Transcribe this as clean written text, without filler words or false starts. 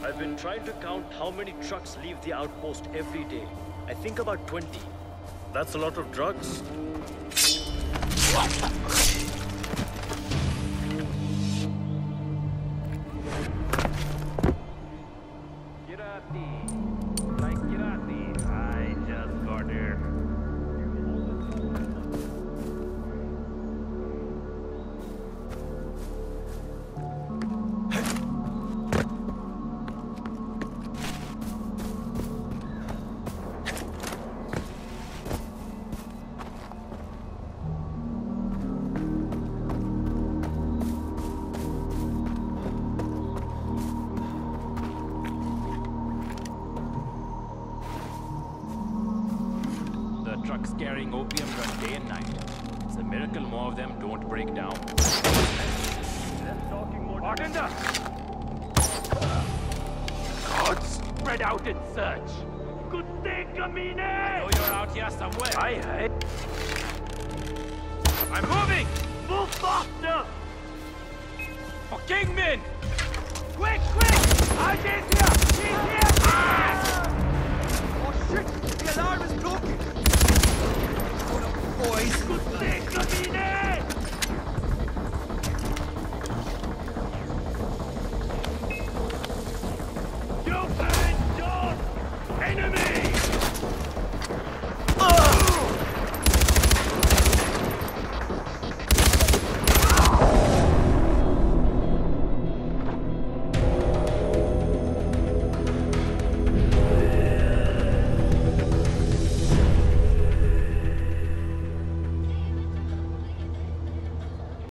I've been trying to count how many trucks leave the outpost every day. I think about 20. That's a lot of drugs. Kirati. Like Kirati. I just got here. Trucks carrying opium run day and night. It's a miracle more of them don't break down. Bartender! God, spread out and search. Good day, Kamine! I know you're out here somewhere. Aye. I'm moving! Move faster! For Kingman! Quick! Ajay's here! He's here! Ah! Oh shit! The alarm is broken! Boys! Good day, Kamine!